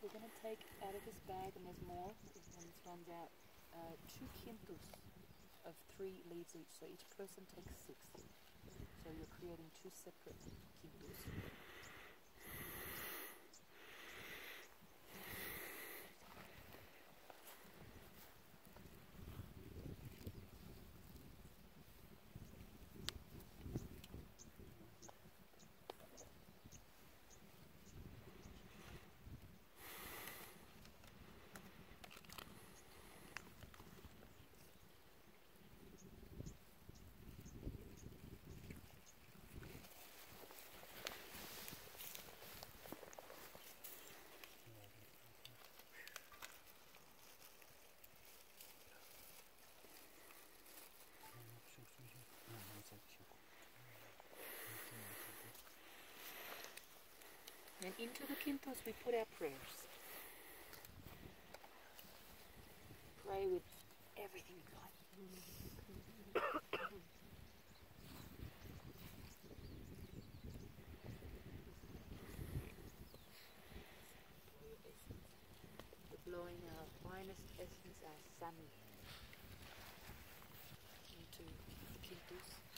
we're going to take out of this bag, and there's more when this runs out, 2 quintos of 3 leaves each, so each person takes 6. So you're creating 2 separate quintos. And into the quintos we put our prayers. Pray with everything you got. We're blowing our finest essence, our sun, into the quintos.